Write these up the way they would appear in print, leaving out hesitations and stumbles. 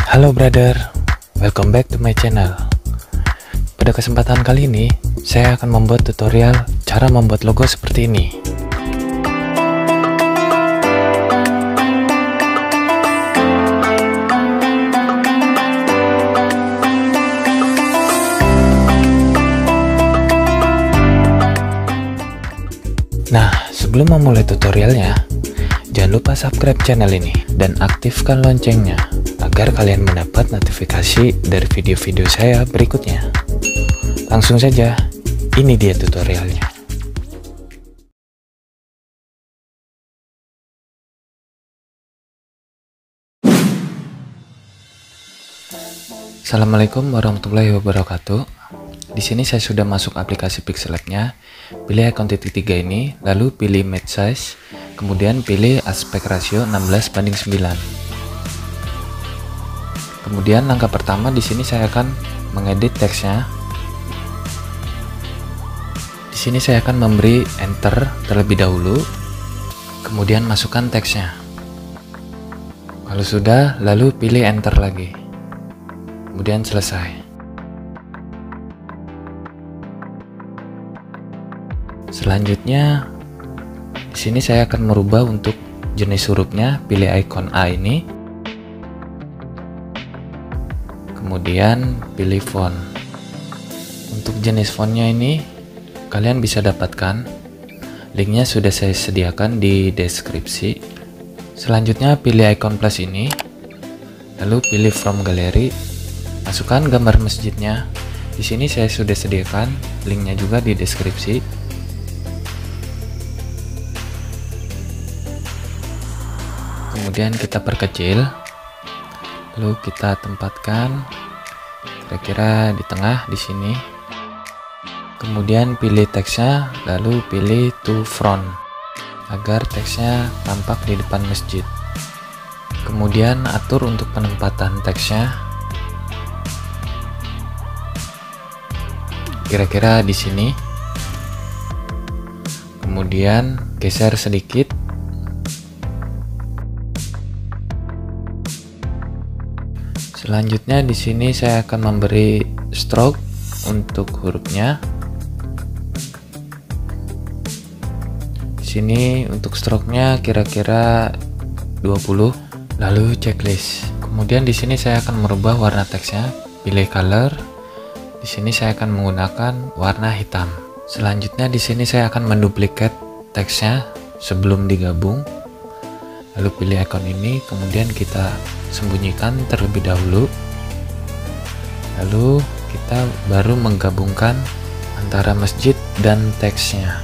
Halo brother, welcome back to my channel. Pada kesempatan kali ini, saya akan membuat tutorial cara membuat logo seperti ini. Nah, sebelum memulai tutorialnya, jangan lupa subscribe channel ini dan aktifkan loncengnya agar kalian mendapat notifikasi dari video-video saya berikutnya. Langsung saja, ini dia tutorialnya. Assalamualaikum warahmatullahi wabarakatuh. Di sini saya sudah masuk aplikasi Pixelab-nya. Pilih icon titik 3 ini, lalu pilih Match Size, kemudian pilih aspek rasio 16:9. Kemudian langkah pertama di sini saya akan mengedit teksnya. Di sini saya akan memberi enter terlebih dahulu, kemudian masukkan teksnya. Kalau sudah, lalu pilih enter lagi. Kemudian selesai. Selanjutnya, di sini saya akan merubah untuk jenis hurufnya, pilih icon A ini. Kemudian pilih font. Untuk jenis fontnya ini kalian bisa dapatkan, linknya sudah saya sediakan di deskripsi. Selanjutnya pilih icon plus ini, lalu pilih from gallery, masukkan gambar masjidnya. Di sini saya sudah sediakan linknya juga di deskripsi. Kemudian kita perkecil, lalu kita tempatkan kira-kira di tengah di sini. Kemudian pilih teksnya, lalu pilih to front agar teksnya tampak di depan masjid. Kemudian atur untuk penempatan teksnya, kira-kira di sini. Kemudian geser sedikit. Selanjutnya di sini saya akan memberi stroke untuk hurufnya. Di sini untuk stroke-nya kira-kira 20. Lalu checklist. Kemudian di sini saya akan merubah warna teksnya, pilih color. Di sini saya akan menggunakan warna hitam. Selanjutnya di sini saya akan menduplikat teksnya sebelum digabung. Lalu pilih icon ini, kemudian kita sembunyikan terlebih dahulu. Lalu kita baru menggabungkan antara masjid dan teksnya.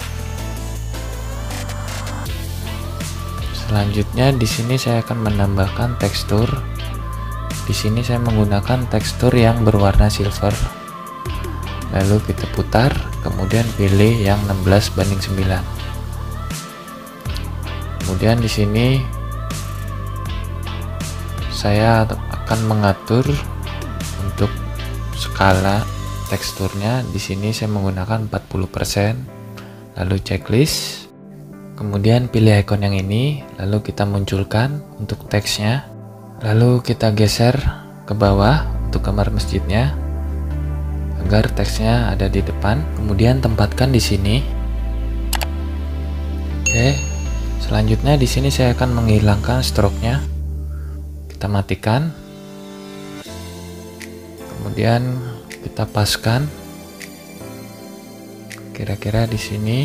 Selanjutnya di sini saya akan menambahkan tekstur. Di sini saya menggunakan tekstur yang berwarna silver. Lalu kita putar, kemudian pilih yang 16:9. Kemudian di sini saya akan mengatur untuk skala teksturnya. Di sini saya menggunakan 40%. Lalu checklist. Kemudian pilih icon yang ini, lalu kita munculkan untuk teksnya. Lalu kita geser ke bawah untuk gambar masjidnya agar teksnya ada di depan. Kemudian tempatkan di sini. Oke. Selanjutnya di sini saya akan menghilangkan stroke-nya. Kita matikan. Kemudian kita paskan kira-kira di sini.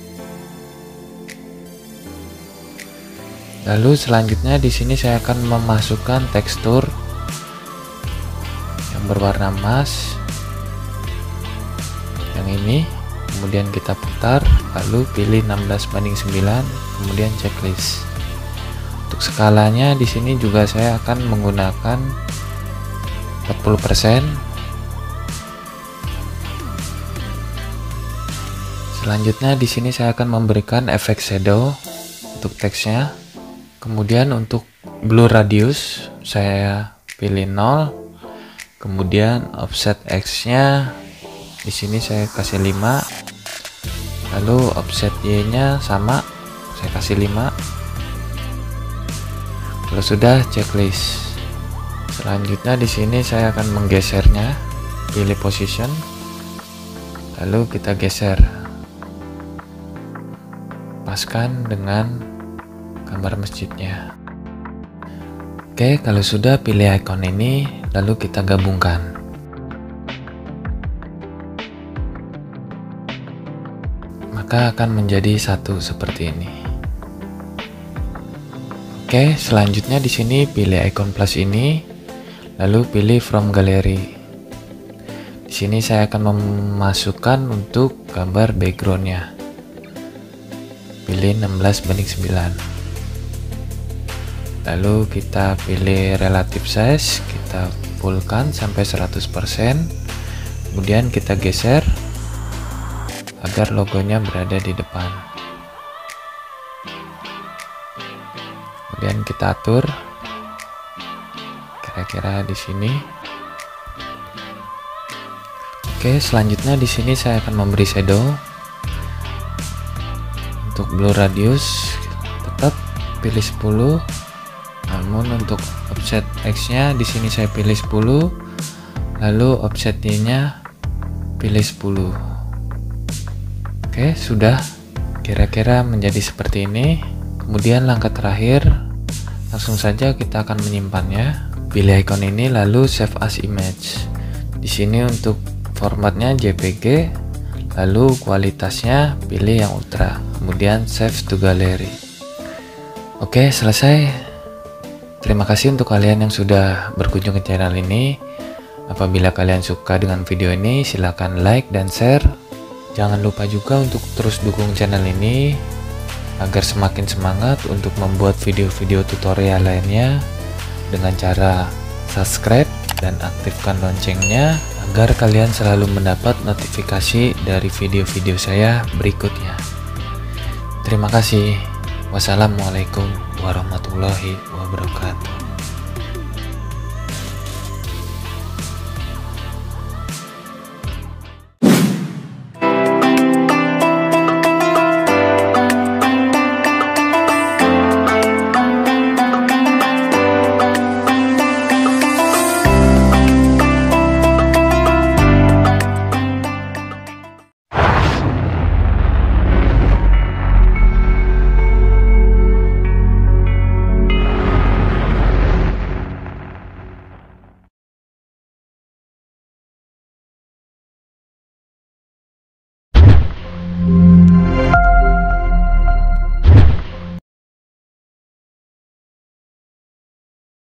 Lalu selanjutnya di sini saya akan memasukkan tekstur yang berwarna emas. Yang ini. Kemudian kita putar, lalu pilih 16:9, kemudian checklist. Untuk skalanya di sini juga saya akan menggunakan 40%. Selanjutnya di sini saya akan memberikan efek shadow untuk teksnya. Kemudian untuk blur radius saya pilih 0. Kemudian offset X-nya di sini saya kasih 5. Lalu offset Y-nya sama, saya kasih 5. Kalau sudah, checklist. Selanjutnya di sini saya akan menggesernya, pilih position, lalu kita geser, paskan dengan gambar masjidnya. Oke, kalau sudah pilih icon ini, lalu kita gabungkan. Maka akan menjadi satu seperti ini. Oke, selanjutnya di sini pilih icon plus ini, lalu pilih from gallery. Di sini saya akan memasukkan untuk gambar backgroundnya. Pilih 16:9. Lalu kita pilih relative size, kita fullkan sampai 100%. Kemudian kita geser agar logonya berada di depan. Kemudian kita atur kira-kira di sini. Oke, selanjutnya di sini saya akan memberi shadow. Untuk blur radius tetap pilih 10. Namun untuk offset X-nya di sini saya pilih 10, lalu offset Y-nya pilih 10. Oke, sudah kira-kira menjadi seperti ini. Kemudian langkah terakhir, langsung saja kita akan menyimpannya. Pilih icon ini lalu save as image. Di sini untuk formatnya JPG, lalu kualitasnya pilih yang ultra. Kemudian save to gallery. Oke, selesai. Terima kasih untuk kalian yang sudah berkunjung ke channel ini. Apabila kalian suka dengan video ini, silahkan like dan share. Jangan lupa juga untuk terus dukung channel ini agar semakin semangat untuk membuat video-video tutorial lainnya dengan cara subscribe dan aktifkan loncengnya agar kalian selalu mendapat notifikasi dari video-video saya berikutnya. Terima kasih. Wassalamualaikum warahmatullahi wabarakatuh.